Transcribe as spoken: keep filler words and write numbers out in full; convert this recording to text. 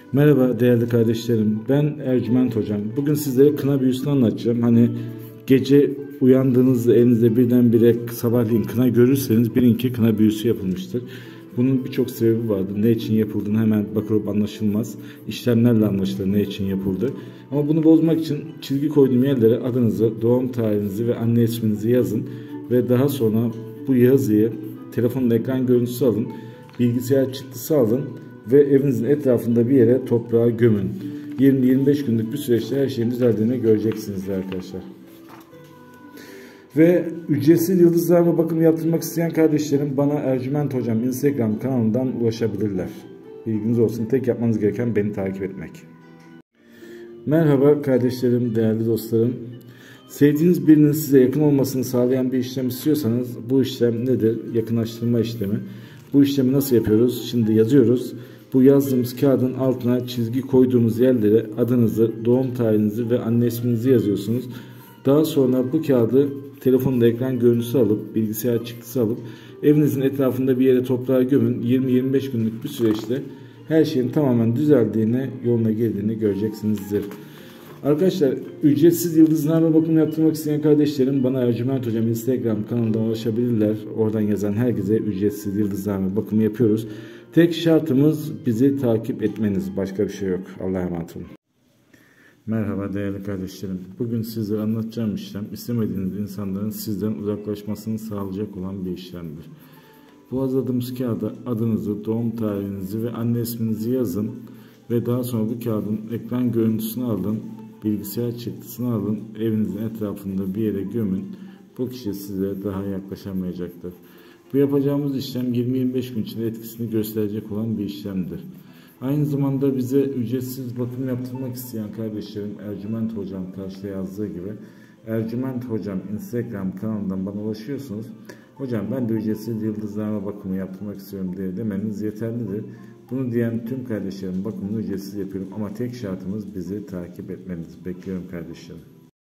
Merhaba değerli kardeşlerim, ben Ercüment Hocam. Bugün sizlere kına büyüsünü anlatacağım. Hani gece uyandığınızda elinizde birdenbire sabahleyin kına görürseniz bilin ki kına büyüsü yapılmıştır. Bunun birçok sebebi vardır. Ne için yapıldığını hemen bakılıp anlaşılmaz. İşlemlerle anlaşılır ne için yapıldı. Ama bunu bozmak için çizgi koyduğum yerlere adınızı, doğum tarihinizi ve anne isminizi yazın. Ve daha sonra bu yazıyı telefonun ekran görüntüsü alın, bilgisayar çıktısı alın ve evinizin etrafında bir yere toprağa gömün. yirmi yirmi beş günlük bir süreçte her şeyin düzeldiğini göreceksiniz arkadaşlar. Ve ücretsiz yıldızlarla bakım yaptırmak isteyen kardeşlerim bana Ercüment Hocam Instagram kanalından ulaşabilirler. Bilginiz olsun, tek yapmanız gereken beni takip etmek. Merhaba kardeşlerim, değerli dostlarım. Sevdiğiniz birinin size yakın olmasını sağlayan bir işlem istiyorsanız bu işlem nedir? Yakınlaştırma işlemi. Bu işlemi nasıl yapıyoruz? Şimdi yazıyoruz. Bu yazdığımız kağıdın altına çizgi koyduğumuz yerlere adınızı, doğum tarihinizi ve anne isminizi yazıyorsunuz. Daha sonra bu kağıdı telefonda ekran görüntüsü alıp, bilgisayar çıktısı alıp evinizin etrafında bir yere toprağa gömün. yirmi yirmi beş günlük bir süreçte her şeyin tamamen düzeldiğini, yoluna girdiğini göreceksinizdir. Arkadaşlar, ücretsiz yıldızlarla bakım yaptırmak isteyen kardeşlerim bana Ercüment Hocam Instagram kanalından ulaşabilirler. Oradan yazan herkese ücretsiz yıldızlarla bakımı yapıyoruz. Tek şartımız bizi takip etmeniz. Başka bir şey yok. Allah'a emanet olun. Merhaba değerli kardeşlerim. Bugün sizlere anlatacağım işlem istemediğiniz insanların sizden uzaklaşmasını sağlayacak olan bir işlemdir. Bu hazırladığımız kağıda adınızı, doğum tarihinizi ve anne isminizi yazın ve daha sonra bu kağıdın ekran görüntüsünü alın, bilgisayar çıktısını alın, evinizin etrafında bir yere gömün. Bu kişi size daha yaklaşamayacaktır. Bu yapacağımız işlem yirmi yirmi beş gün içinde etkisini gösterecek olan bir işlemdir. Aynı zamanda bize ücretsiz bakım yaptırmak isteyen kardeşlerim Ercüment Hocam karşıda yazdığı gibi Ercüment Hocam Instagram kanalından bana ulaşıyorsunuz. Hocam ben de ücretsiz yıldızlarla bakımı yaptırmak istiyorum diye demeniz yeterlidir. Bunu diyen tüm kardeşlerim bakımını ücretsiz yapıyorum ama tek şartımız bizi takip etmeniz. Bekliyorum kardeşlerim.